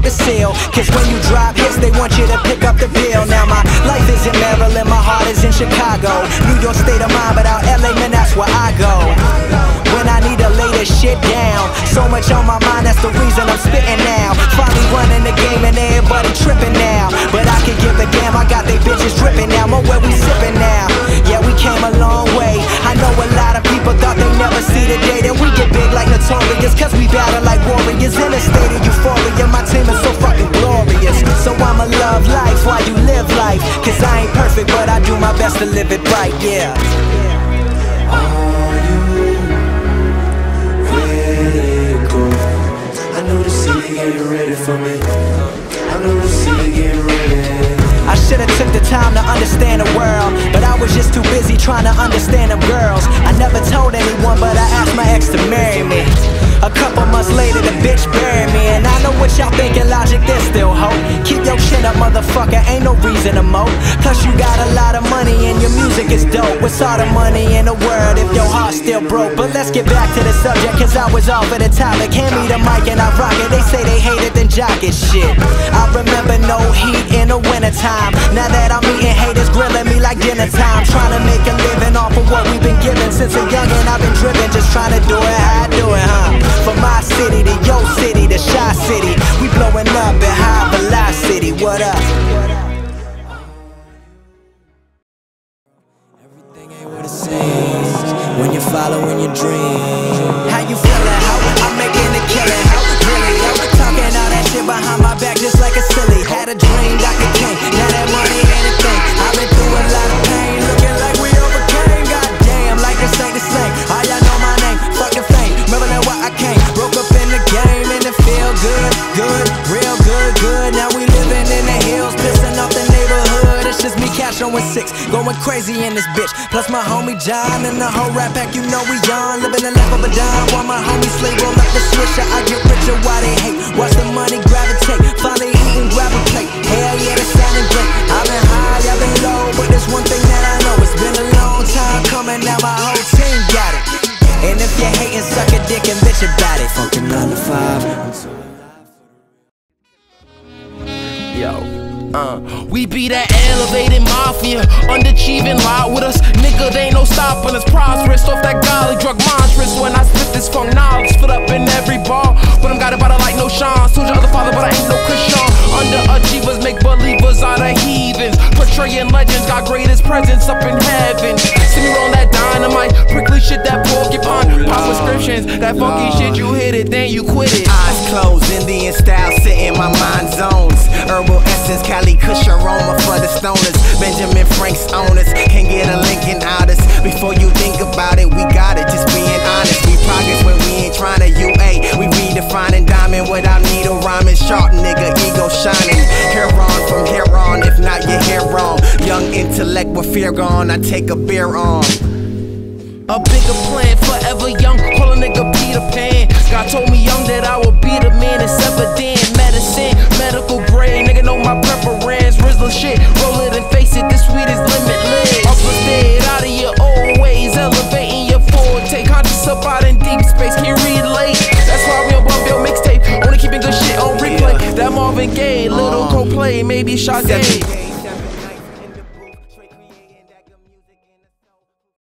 the seal. Cause when you drop hits, they want you to pick up the bill. Now my life is in Maryland, my heart is in Chicago. New York state of mind, but out LA, man, that's where I go. When I need to lay this shit down, so much on my mind, that's the reason I'm spitting now. Finally running the game and everybody tripping now. But I can give a damn, I got they bitches dripping now. More where we sipping now. Yeah, we came a long way. I know a lot of people thought they never see the day that we get big like Notorious. Cause we battle like warriors in a state of euphoria. My team is so fucking glorious. So I'ma love life while you live life. Cause I ain't perfect, but I do my best to live it right, yeah. Are you ready to go? I know the city getting ready for me. I know the city getting ready. I should've took the time to understand the world, but I was just too busy trying to understand them girls. I never told anyone, but I asked my ex to marry me. A couple months later, the bitch buried me. And I know what y'all thinking, Logic, there's still hope. Keep your chin up, motherfucker, ain't no reason to mope. Plus you got a lot of money and your music is dope. What's all the money in the world if your heart's still broke? But let's get back to the subject, cause I was off of the topic. Hand me the mic and I rock it. They say they hate it, then jock it, shit. I remember no heat in the wintertime. Now that I'm eating, haters grilling me like dinner time. Trying to make a living off of what we've been given. Since a youngin' I've been driven, just trying to do it how I do it, huh? From my city to your city to Shy City, we blowing up at high velocity. What up? Everything ain't what it seems when you're following your dream. How you feeling? How I'm making a killing? How really? I'm talking all that shit behind my back just like a silly. Had a dream, Dr. King. Now that money ain't a thing. I've been through a lot of pain, looking like we overcame. Goddamn, like this ain't the same. All y'all know my name, fuck the fame. Remember that why I came, broke up in the game, and it feel good, good, real good, good. Now we living in the hills, pissing off the neighborhood. It's just me, Cash on 6, going crazy in this bitch. Plus my homie John and the whole rap pack, you know we on. Living the life of a dime, while my homies slave roll up the swisher. I get richer while they hate, watch the money gravitate. Finally eat and grab a plate, hell yeah, that's sounding great. I've been high, I've been low, but there's one thing that I know. It's been a long time coming, now my whole team got it. And if you're hating, suck a dick and bitch about it. Fucking 9 to 5. Yo, we be that elevated mafia, underachieving, lie with us. Nigga, they ain't no stopping us. Prosperous off that golly drug monstrous. When I spit this funk knowledge, fit up in every ball. But I'm got about it like no Sean. Told your other father, but I ain't no Christian. Underachievers make believers out of heathens. Portraying legends, got greatest presence up in heaven. See me roll that dynamite, prickly shit, that porcupine. Pop prescriptions, that funky shit, you hit it, then you quit it. Eyes closed, Indian style, sit in my mind zones. Herbal essence, Cali Kush aroma for the stoners. Benjamin Frank's owners, can get a Lincoln out us. Before you think about it, we got it, just being honest. We progress when we ain't trying to UA. We redefining diamond without needle rhyming. Sharp nigga, ego shining. Hair on from here on, if not your hair wrong. Young intellect with fear gone, I take a beer on. A bigger plan, forever young, call a nigga Peter Pan. God told me young that I would be the man, it's evident. Medicine, medical grade, nigga know my preference. Rizzler shit, roll it and face it, this sweet is limitless. Upstairs, out of your old ways, elevating your forte. Conscious up out in deep space, can't relate. That's why we on bump your mixtape, only keeping good shit on replay. That Marvin Gaye, little Coldplay, maybe Sade.